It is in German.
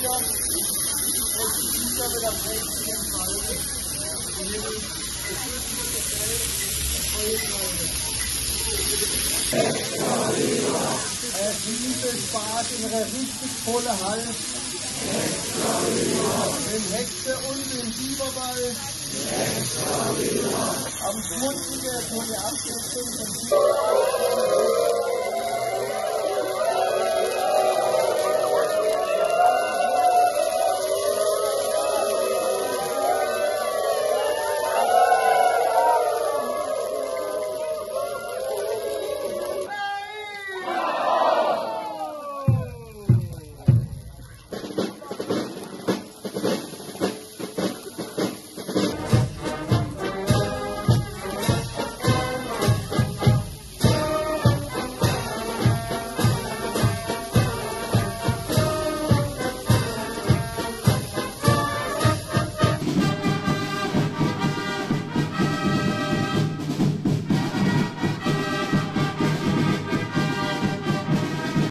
Spaß in einer richtig vollen Halle. Den Hexe und den Biberball. Am schmutzigen, so eine Abschätzung.